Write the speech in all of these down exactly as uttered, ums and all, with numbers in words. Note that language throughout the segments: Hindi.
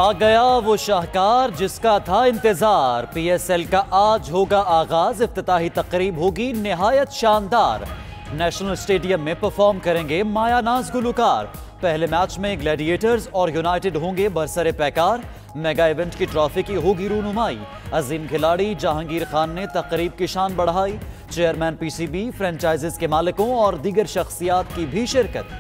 आ गया वो शाहकार जिसका था इंतजार। पीएसएल का आज होगा आगाज, इफ्तिताही तकरीब होगी निहायत शानदार। नेशनल स्टेडियम में परफॉर्म करेंगे माया नाज गुलकार। पहले मैच में ग्लैडिएटर्स और यूनाइटेड होंगे बरसरे पैकार। मेगा इवेंट की ट्रॉफी की होगी रूनुमाई। अजीम खिलाड़ी जहांगीर खान ने तकरीब की शान बढ़ाई। चेयरमैन पीसीबी, फ्रेंचाइजीज के मालिकों और दीगर शख्सियात की भी शिरकत।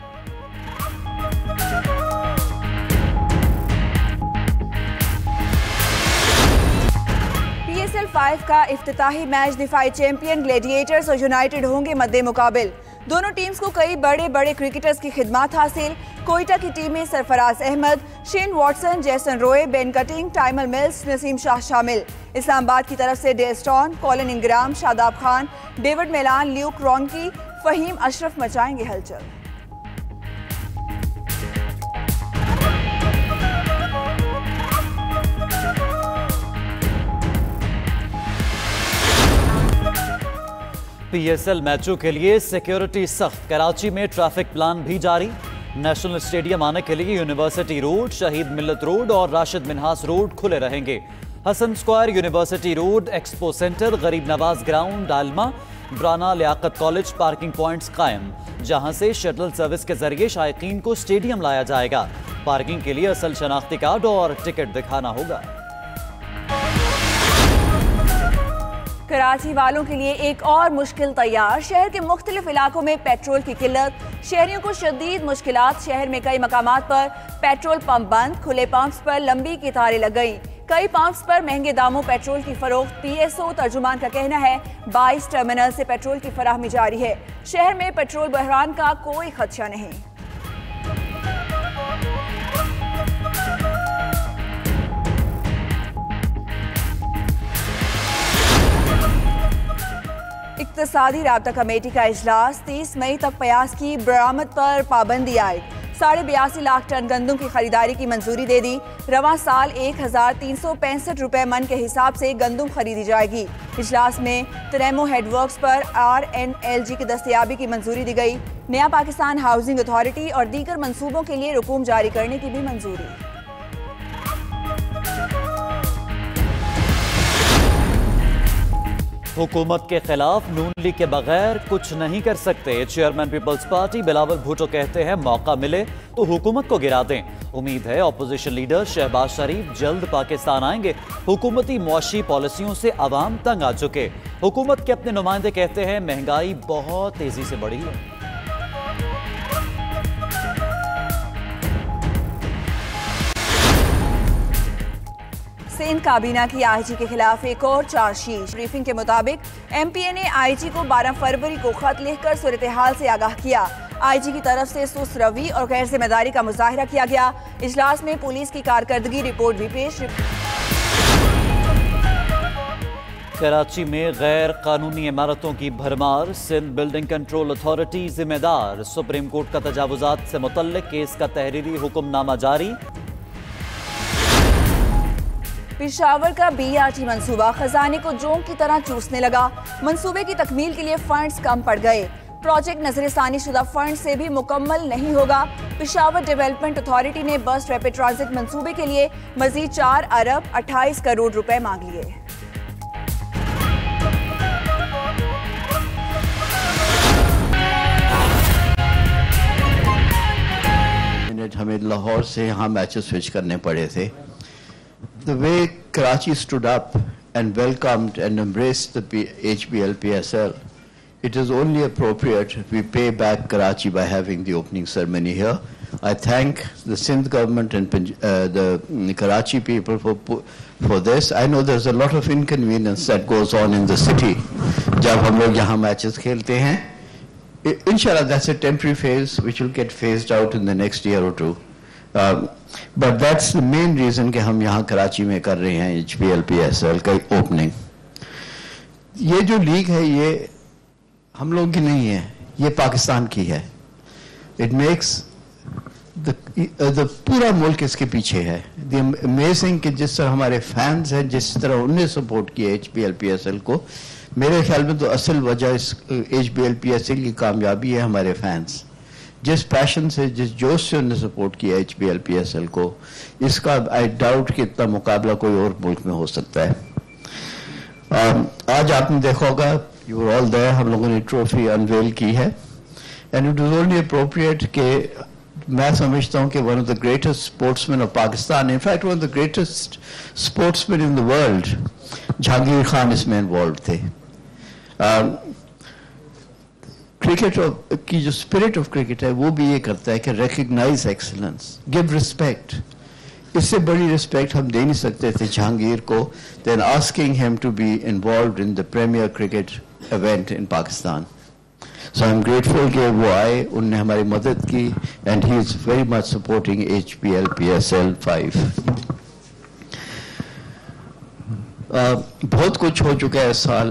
पीएसएल फाइव का इफ्तिताही मैच दिफाई चैंपियन ग्लैडिएटर्स और यूनाइटेड होंगे मद्दे मुकाबिल। दोनों टीम्स को कई बड़े बड़े क्रिकेटर्स की खिदमत हासिल। कोयटा की टीम में Sarfaraz Ahmad, Shane Watson, Jason Roy, Ben Cutting, Tymal Mills, Naseem Shah शामिल। इस्लामाबाद की तरफ से Dale Steyn, Colin Ingram, Shadab Khan, David Malan, Luke Ronchi, Faheem Ashraf मचाएंगे हलचल। पीएसएल मैचों के लिए सिक्योरिटी सख्त। कराची में ट्रैफिक प्लान भी जारी। नेशनल स्टेडियम आने के लिए यूनिवर्सिटी रोड, शहीद मिल्लत रोड और राशिद मिन्हास रोड खुले रहेंगे। Hassan square, university road, expo centre, Gharib Nawaz ground, Dalmia, ब्राना, लियाकत कॉलेज पार्किंग पॉइंट्स कायम, जहां से शटल सर्विस के जरिए शायकीन को स्टेडियम लाया जाएगा। पार्किंग के लिए असल शनाख्ती कार्ड और टिकट दिखाना होगा। कराची वालों के लिए एक और मुश्किल तैयार। शहर के मुख्तलिफ इलाकों में पेट्रोल की किल्लत, शहरियों को शदीद मुश्किलात। शहर में कई मकामात पर पेट्रोल पंप बंद, खुले पंप्स पर लंबी कतारें लग गई। कई पंप्स पर महंगे दामों पेट्रोल की फरोख्त। पीएसओ तर्जुमान का कहना है बाईस टर्मिनल से पेट्रोल की फराहमी जारी है। शहर में पेट्रोल बहरान का कोई खदशा नहीं। इक्तसादी राब्ता कमेटी का इजलास। तीस मई तक प्याज की बरामद पर पाबंदी आए। साढ़े बयासी लाख टन गंदम की खरीदारी की मंजूरी दे दी। रवां साल एक हजार तीन सौ पैंसठ रुपए मन के हिसाब से गंदम खरीदी जाएगी। इजलास में तरेमो हेडवर्क्स पर आर एन एल जी की दस्तयाबी की मंजूरी दी गई। नया पाकिस्तान हाउसिंग अथॉरिटी और दीगर मंसूबों के लिए रुकूम जारी करने की भी मंजूरी। हुकूमत के खिलाफ नून लीग के बगैर कुछ नहीं कर सकते। Chairman Peoples Party Bilawal Bhutto कहते हैं मौका मिले तो हुकूमत को गिरा दें। उम्मीद है अपोजिशन लीडर शहबाज शरीफ जल्द पाकिस्तान आएंगे। हुकूमती मुआशी पॉलिसियों से अवाम तंग आ चुके। हुकूमत के अपने नुमाइंदे कहते हैं महंगाई बहुत तेजी से बढ़ी है। सिंध काबीना की आईजी के खिलाफ एक और चार्जशीट। ब्रीफिंग के मुताबिक एमपीए ने आईजी को बारह फरवरी को खत लिखकर सूरत हाल से आगाह किया। आईजी की तरफ से सुस्त रवि और गैर जिम्मेदारी का मुजाहिरा किया गया। इजलास में पुलिस की कारकर्दगी रिपोर्ट भी पेश। कराची में गैर कानूनी इमारतों की भरमार। सिंध बिल्डिंग कंट्रोल अथॉरिटी जिम्मेदार। सुप्रीम कोर्ट का तजावुजात से मुतल्लिक केस का तहरीरी हुक्मनामा जारी। पेशावर का बीआरटी मंसूबा खजाने को जोंक की तरह चूसने लगा। मंसूबे की तकमील के लिए फंड्स कम पड़ गए। प्रोजेक्ट नजरसानी शुदा फंड से भी मुकम्मल नहीं होगा। पेशावर डेवलपमेंट अथॉरिटी ने बस रैपिड ट्रांजिट मंसूबे के लिए मजीद चार अरब अट्ठाईस करोड़ रुपए मांग लिए। हमें लाहौर से यहाँ मैचेस स्विच करने पड़े थे। The way Karachi stood up and welcomed and embraced the H B L P S L, it is only appropriate we pay back Karachi by having the opening ceremony here. I thank the Sindh government and uh, the Karachi people for for this. I know there's a lot of inconvenience that goes on in the city जब हम लोग यहाँ matches खेलते हैं. Inshallah, that's a temporary phase which will get phased out in the next year or two. Uh, but that's the main reason कि हम यहाँ कराची में कर रहे हैं H B L P S L का ओपनिंग। ये जो लीग है ये हम लोगों की नहीं है, ये पाकिस्तान की है। It makes the, uh, the पूरा मुल्क इसके पीछे है। The amazing कि जिस तरह हमारे फैंस हैं, जिस तरह उन्हें सपोर्ट किया H B L P S L को, मेरे ख्याल में तो असल वजह इस H B L P S L की कामयाबी है हमारे फैंस, जिस पैशन से, जिस जोश से उन्होंने सपोर्ट किया H P L P S L को, इसका आई डाउट कि इतना मुकाबला कोई और मुल्क में हो सकता है। um, आज आपने देखा होगा, यू वर ऑल देयर, हम लोगों ने ट्रॉफी अनवेल की है, and it was only appropriate कि मैं समझता हूं कि one of the greatest sportsman of Pakistan, in fact one of the greatest sportsman in the world, Jahangir Khan इसमें इन्वॉल्व थे। क्रिकेट uh, की जो स्पिरिट ऑफ क्रिकेट है वो भी ये करता है कि रिकग्नाइज एक्सीलेंस, गिव रिस्पेक्ट। इससे बड़ी रिस्पेक्ट हम दे नहीं सकते थे जहांगीर को then asking him to be involved in the premier cricket event in Pakistan. So I'm grateful कि वो आए, उनने हमारी मदद की, and he is very much supporting H P L P S L five. uh, बहुत कुछ हो चुका है इस साल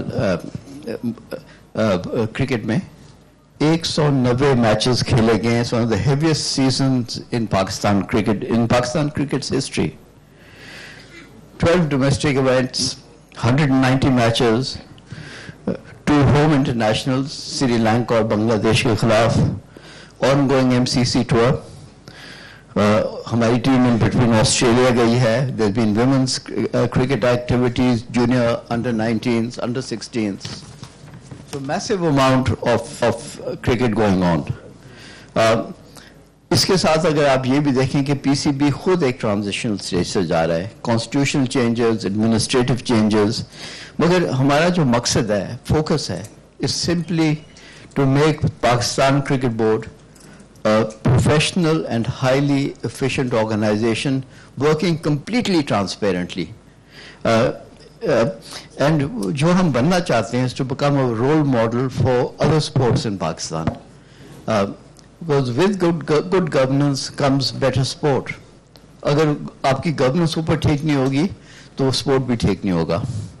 क्रिकेट में। एक सौ नब्बे मैचेस खेले गए हैं, one of the heaviest seasons in Pakistan cricket, in Pakistan cricket's history. twelve domestic events, one hundred ninety matches, two home internationals, Sri Lanka और बांग्लादेश के खिलाफ, ongoing M C C tour. uh, हमारी टीम इन बिटवीन ऑस्ट्रेलिया गई है। There's been women's uh, cricket activities, junior under nineteens, under sixteens. So massive amount of of cricket going on. uh, इसके साथ अगर आप ये भी देखें कि पीसीबी खुद एक ट्रांजिशनल स्टेज से जा रहा है, कॉन्स्टिट्यूशनल चेंजेस, एडमिनिस्ट्रेटिव चेंजेस, मगर हमारा जो मकसद है, फोकस है, is simply to make Pakistan cricket board a professional and highly efficient organization working completely transparently. Uh, uh, and जो हम बनना चाहते हैं is to become a role model for other sports in Pakistan. Uh, because with good good governance comes better sport. अगर आपकी गवर्नेंस ऊपर ठीक नहीं होगी तो स्पोर्ट भी ठीक नहीं होगा।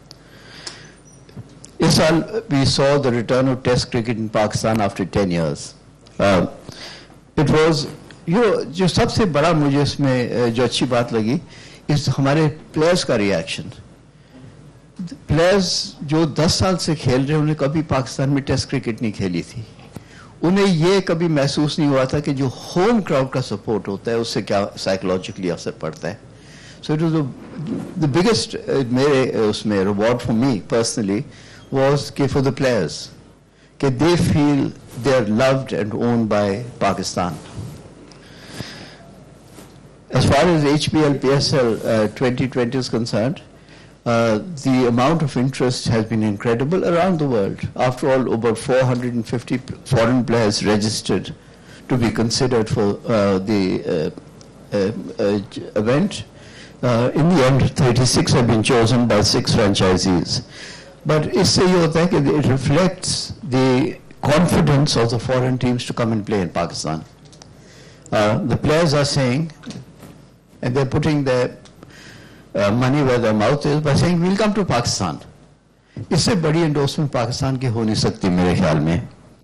इस साल we saw the return of Test cricket in Pakistan after ten years. Uh, It was, you know, जो सबसे बड़ा मुझे इसमें जो अच्छी बात लगी इस हमारे प्लेयर्स का रिएक्शन। प्लेयर्स जो दस साल से खेल रहे हैं उन्हें कभी पाकिस्तान में टेस्ट क्रिकेट नहीं खेली थी, उन्हें ये कभी महसूस नहीं हुआ था कि जो होम क्राउड का सपोर्ट होता है उससे क्या साइकोलॉजिकली असर पड़ता है। So it was the biggest मेरे उसमें reward for me personally was कि फॉर द प्लेयर्स कि they feel they are loved and owned by Pakistan. As far as H P L P S L uh, twenty twenty is concerned, uh, the amount of interest has been incredible around the world. After all, over four hundred fifty foreign players registered to be considered for uh, the uh, uh, uh, event. Uh, in the end, thirty-six have been chosen by six franchisees. But इससे ये होता है कि it reflects the confidence of the foreign teams to come and play in Pakistan. Uh, the players are saying, and they're putting their uh, money where their mouth is by saying, we'll come to Pakistan. इससे बड़ी endorsement पाकिस्तान की हो नहीं सकती मेरे ख्याल में।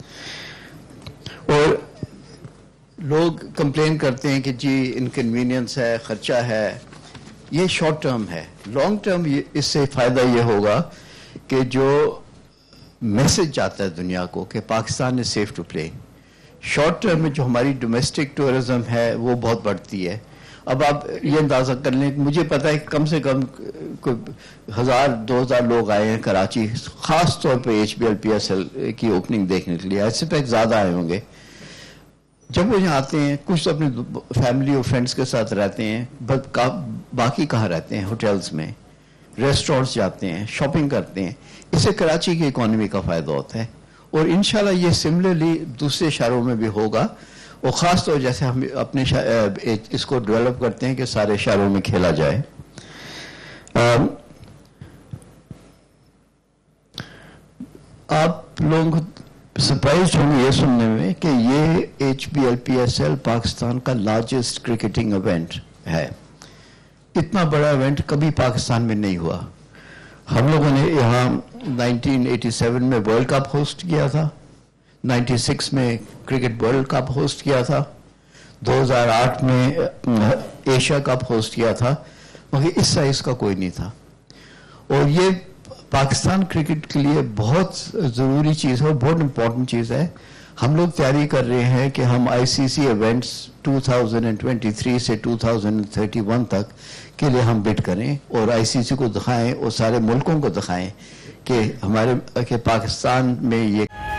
और लोग कंप्लेन करते हैं कि जी इनकन्वीनियंस है, खर्चा है, ये शॉर्ट टर्म है। लॉन्ग टर्म इससे फायदा ये होगा कि जो मैसेज जाता है दुनिया को कि Pakistan is safe to play. Short term में जो हमारी डोमेस्टिक टूरिज्म है वो बहुत बढ़ती है। अब आप ये अंदाजा कर लें, मुझे पता है कि कम से कम हज़ार दो हज़ार लोग आए हैं कराची, ख़ास तौर पे H B L P S L की ओपनिंग देखने के लिए। ऐसे पे ज़्यादा आए होंगे। जब वो यहाँ आते हैं, कुछ तो अपनी फैमिली और फ्रेंड्स के साथ रहते हैं, बट बाकी कहाँ रहते हैं? होटल्स में, रेस्टोरेंट्स जाते हैं, शॉपिंग करते हैं। इससे कराची की इकोनॉमी का फ़ायदा होता है और इंशाल्लाह ये सिमिलरली दूसरे शहरों में भी होगा। और ख़ास तौर जैसे हम अपने इसको डेवलप करते हैं कि सारे शहरों में खेला जाए। आप लोग सरप्राइज होंगे ये सुनने में कि ये H B L P S L Pakistan का लार्जेस्ट क्रिकेटिंग इवेंट है। इतना बड़ा इवेंट कभी पाकिस्तान में नहीं हुआ। हम लोगों ने यहाँ नाइनटीन एटी सेवन में वर्ल्ड कप होस्ट किया था, नाइन्टी सिक्स में क्रिकेट वर्ल्ड कप होस्ट किया था, दो हज़ार आठ में एशिया कप होस्ट किया था, मगर इस साइज का कोई नहीं था। और ये पाकिस्तान क्रिकेट के लिए बहुत ज़रूरी चीज़ है और बहुत इम्पोर्टेंट चीज़ है। हम लोग तैयारी कर रहे हैं कि हम आईसीसी इवेंट्स दो हज़ार तेईस से दो हज़ार इकतीस तक के लिए हम बिड करें और आईसीसी को दिखाएं और सारे मुल्कों को दिखाएं कि हमारे कि पाकिस्तान में ये